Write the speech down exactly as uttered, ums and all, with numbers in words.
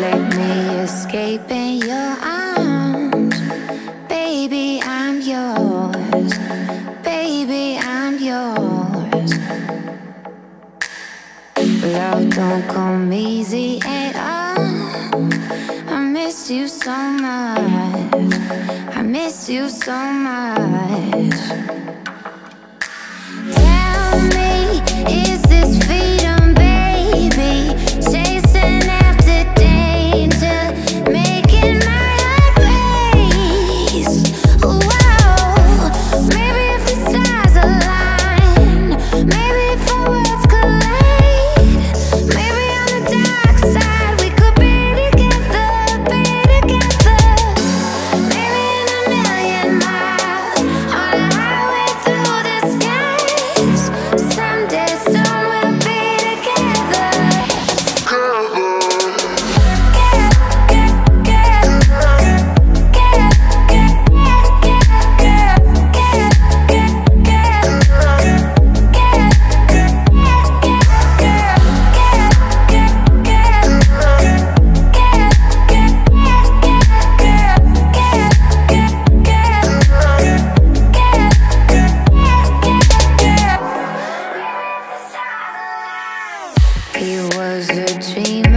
let me escape in your arms. Baby, I'm yours. Baby, I'm yours. Love don't come easy at all. I miss you so much. I miss you so much. Tell me, is this freedom, baby? Chasing after danger, making my heart race. Whoa, maybe if the stars align, maybe if our worlds collide, maybe on the dark side we could be together, be together. Maybe in a million miles on a highway through the skies, someday soon we'll be together. It was a dream